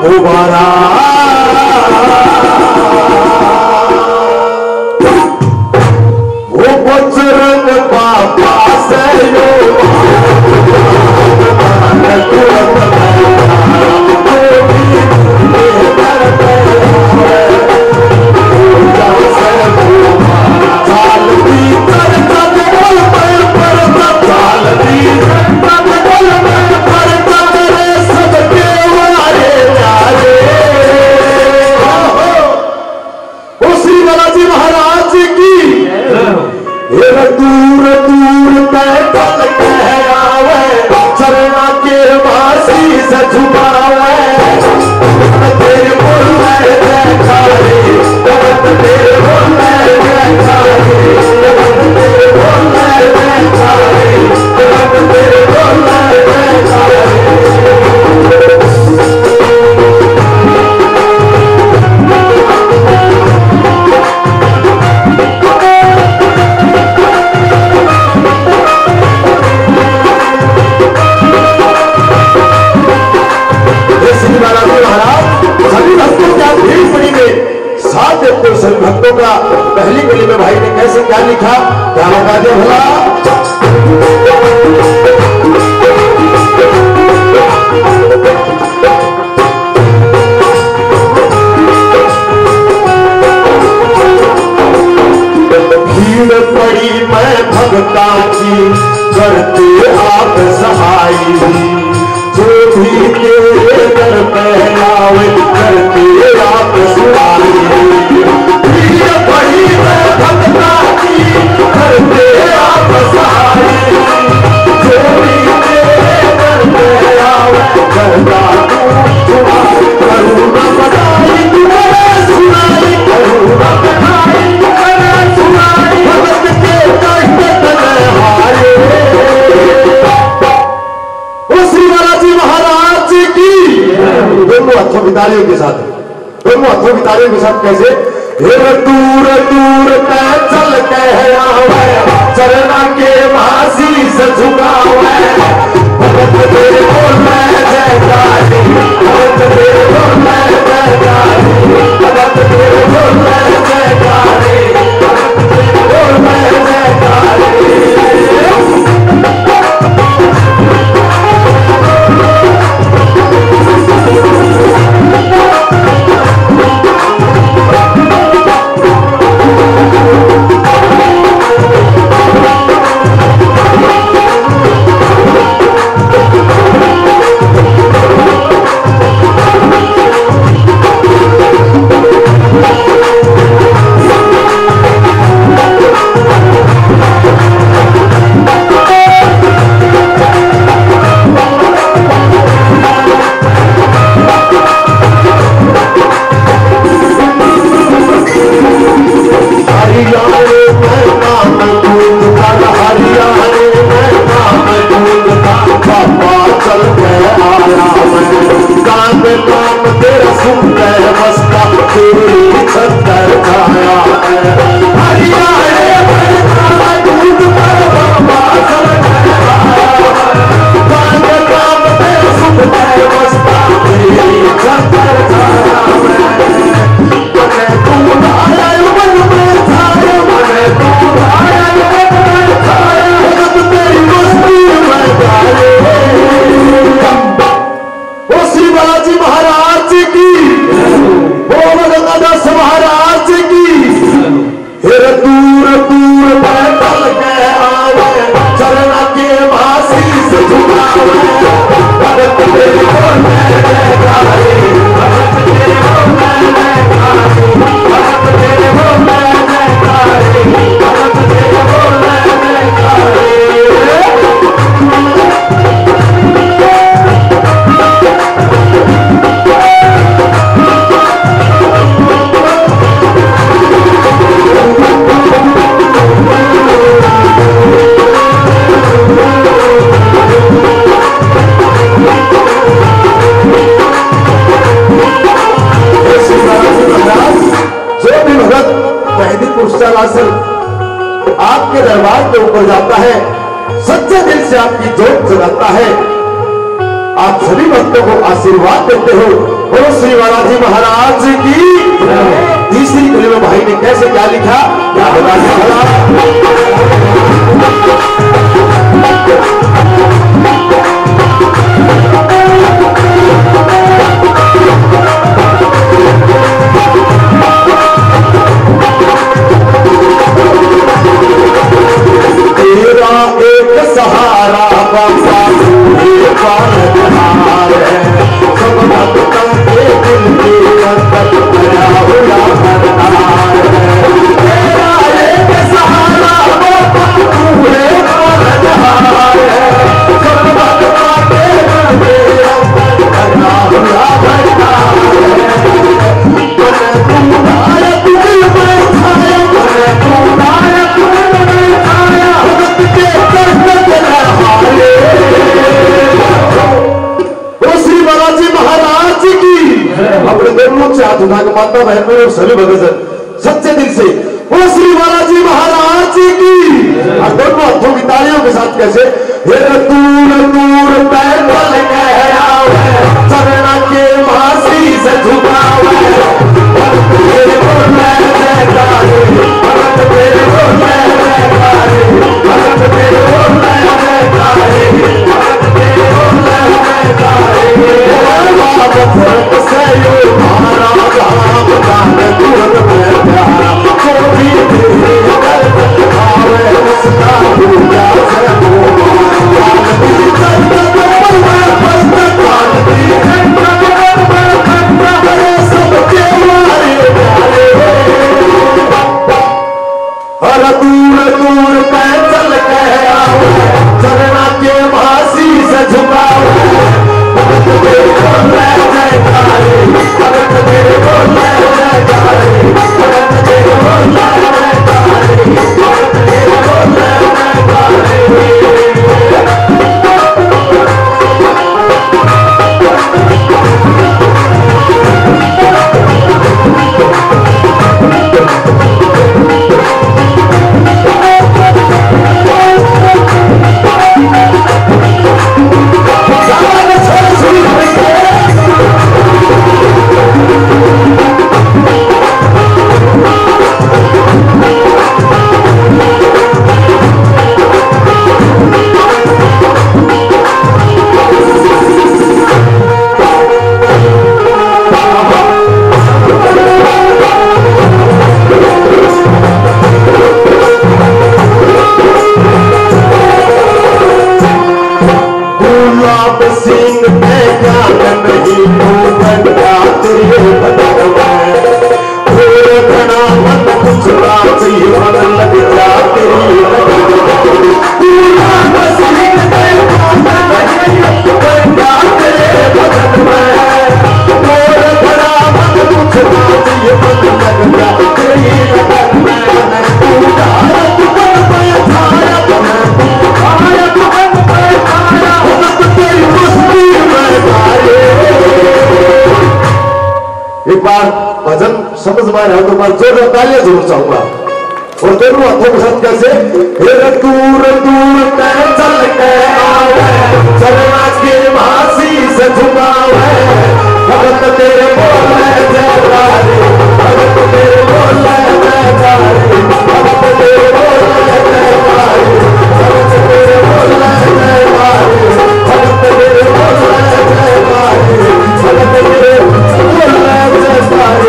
दोबारा वो बजरंग बाबा से दूर दूर पैदल कह आवे चरना के वासी से झुकावे तेरे बोले जयकारे तेरे बोले जयकारे तेरे बोले जयकारे तेरे बोले जयकारे सभी भक्तों का पहली गली में भाई ने कैसे क्या लिखा, क्या बता दे भला। भीड़ पड़ी मैं भक्ता की करते आप सहाय, जो भी तेरे दर पे आवे करते आप सुनाई। भीड़ पड़ी मैं भक्ता की करते आप सहाय, जो भी तेरे दर पे आवे करता सुनाई। करुणा बधाई तुम्हारे सुनाई, करुणा बधाई तुम्हारे सुनाई, भगत के कष्ट तले हारे। श्री बालाजी महाराज की दोनों हाथों की तालियों के साथ, दोनों हाथों की तालियों के साथ कैसे। दूर दूर चल कह आवे चरना के वासी से झुकावे भगत तेरे बोले जयकारे भगत तेरे बोले जयकारे भगत तेरे बोले जयकारे भगत तेरे बोले जयकारे। आपके दरबार के ऊपर जाता है, सच्चे दिल से आपकी जोत जगाता है, आप सभी भक्तों को आशीर्वाद देते हो। बोलो श्री बालाजी महाराज की। तीसरी कड़ी में भाई ने कैसे क्या लिखा, क्या बता तेरा एक सहारा बाबा एक पालनहार है, सब भक्तों के दिल के अंदर भरा हुआ भंडार है। तेरा एक सहारा बाबा तू है पालनहार है, सब भक्तों के दिल के अंदर भरा हुआ भंडार है। मन तू नायक दिल में छाया, मन तू नायक दिल में छाया, श्री बालाजी महाराज की। अपने दोनों से हाथ उठा के माता बहन और सभी भगत सच्चे दिल से वो श्री बालाजी महाराज की। और दोनों हाथों की तालियों के साथ कैसे, दूर दूर पैदल गया चरणा के मासी से झुका भजन समझ में आया तो मैं जोर तालियां जरूर चाहूंगा। और दोनों हाथों के साथ कैसे, दूर दूर चल के आवे चरणा के मासी से झुकावे, भगत तेरे बोले जयकारे, भगत तेरे बोले जयकारे, भगत तेरे बोले जयकारे, भगत तेरे बोले जयकारे, भगत तेरे बोले जयकारे, भगत तेरे बोले जयकारे।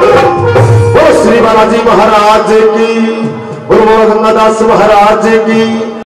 श्री बालाजी महाराज की, गुरु गंगादास महाराज की।